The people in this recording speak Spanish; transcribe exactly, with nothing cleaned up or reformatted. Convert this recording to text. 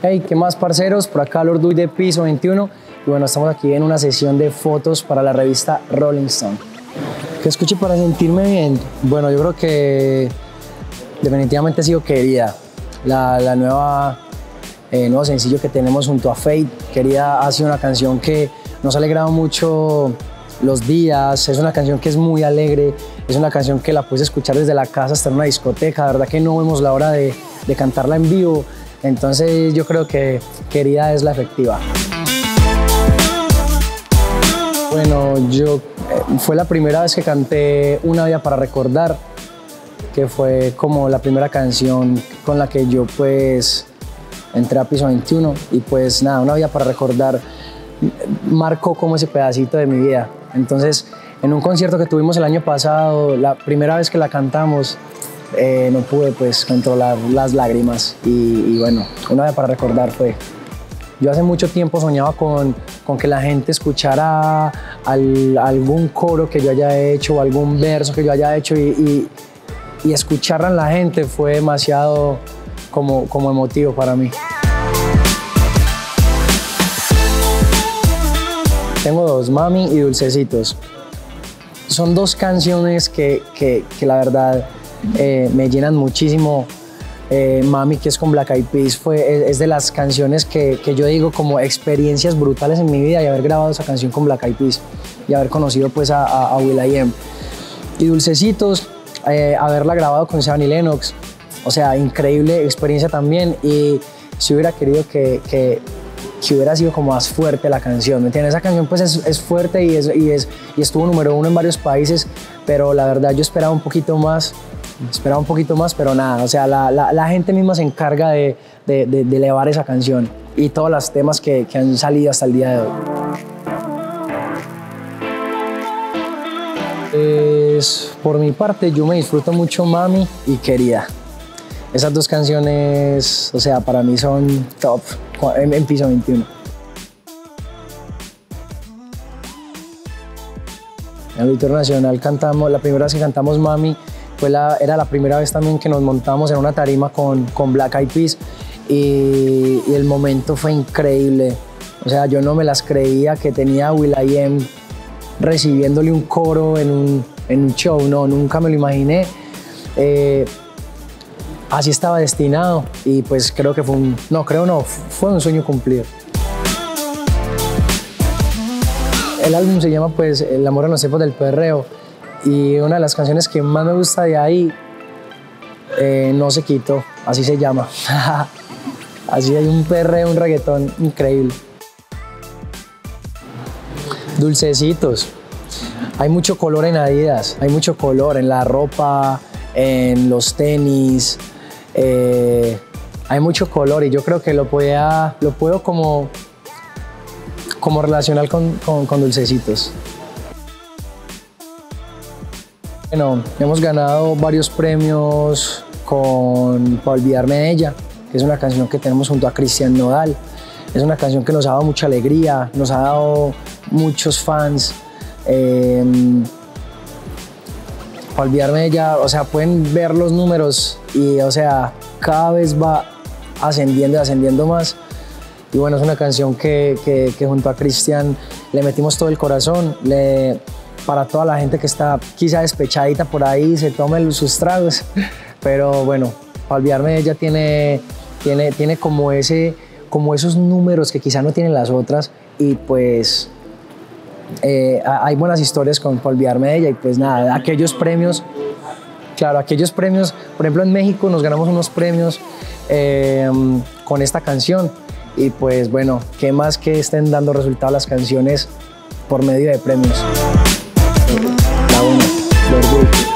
Hey, ¿qué más, parceros? Por acá Lord Duy de Piso veintiuno y bueno, estamos aquí en una sesión de fotos para la revista Rolling Stone. ¿Qué escuché para sentirme bien? Bueno, yo creo que definitivamente ha sido Querida, la, la nueva eh, nuevo sencillo que tenemos junto a Fate. Querida ha sido una canción que nos ha alegrado mucho los días, es una canción que es muy alegre, es una canción que la puedes escuchar desde la casa hasta en una discoteca, la verdad que no vemos la hora de, de cantarla en vivo, entonces yo creo que Querida es la efectiva. Bueno, yo eh, fue la primera vez que canté Una vida para recordar, que fue como la primera canción con la que yo pues entré a Piso veintiuno y pues nada, Una vida para recordar marcó como ese pedacito de mi vida. Entonces, en un concierto que tuvimos el año pasado, la primera vez que la cantamos, eh, no pude pues controlar las lágrimas y, y bueno, Una vida para recordar fue. Yo hace mucho tiempo soñaba con, con que la gente escuchara al, algún coro que yo haya hecho o algún verso que yo haya hecho y, y, y escucharla en la gente fue demasiado como, como emotivo para mí. Tengo dos, Mami y Dulcecitos. Son dos canciones que, que, que la verdad eh, me llenan muchísimo. Eh, Mami, que es con Black Eyed Peas, fue, es de las canciones que, que yo digo como experiencias brutales en mi vida, y haber grabado esa canción con Black Eyed Peas y haber conocido pues a, a, a will.i.am. Y Dulcecitos, eh, haberla grabado con Annie Lennox, o sea, increíble experiencia también, y si hubiera querido que, que, que hubiera sido como más fuerte la canción, ¿me entiendes? Esa canción pues es, es fuerte y, es, y, es, y estuvo número uno en varios países, pero la verdad yo esperaba un poquito más, esperaba un poquito más, pero nada, o sea, la, la, la gente misma se encarga de, de, de, de elevar esa canción y todos los temas que, que han salido hasta el día de hoy. Pues, por mi parte, yo me disfruto mucho Mami y Querida. Esas dos canciones, o sea, para mí son top en, en Piso veintiuno. En el Auditorio Nacional cantamos, la primera vez que cantamos Mami, fue la, era la primera vez también que nos montamos en una tarima con, con Black Eyed Peas y, y el momento fue increíble. O sea, yo no me las creía que tenía a will.i.am recibiéndole un coro en un, en un show, no, nunca me lo imaginé. Eh, así estaba destinado y pues creo que fue un, no, creo no, fue un sueño cumplido. El álbum se llama pues El amor en los tiempos del perreo y una de las canciones que más me gusta de ahí, eh, No se quitó, así se llama. Así hay un perreo, un reggaetón increíble. Dulcecitos. Hay mucho color en Adidas, hay mucho color en la ropa, en los tenis. Eh, hay mucho color y yo creo que lo, podía, lo puedo como, como relacionar con, con, con Dulcecitos. Bueno, hemos ganado varios premios con Pa' olvidarme de ella, que es una canción que tenemos junto a Cristian Nodal. Es una canción que nos ha dado mucha alegría, nos ha dado muchos fans. Eh, Pa' olvidarme de ella, o sea, pueden ver los números y, o sea, cada vez va ascendiendo y ascendiendo más. Y bueno, es una canción que, que, que junto a Cristian le metimos todo el corazón. Le, para toda la gente que está quizá despechadita por ahí, se tome sus tragos. Pero bueno, Pa' olvidarme de ella tiene, tiene, tiene como, ese, como esos números que quizá no tienen las otras. Y pues eh, hay buenas historias con Pa' olvidarme de ella. Y pues nada, aquellos premios, claro, aquellos premios, por ejemplo en México nos ganamos unos premios eh, con esta canción. Y pues bueno, qué más que estén dando resultados las canciones por medio de premios. La uno, Lord Duy.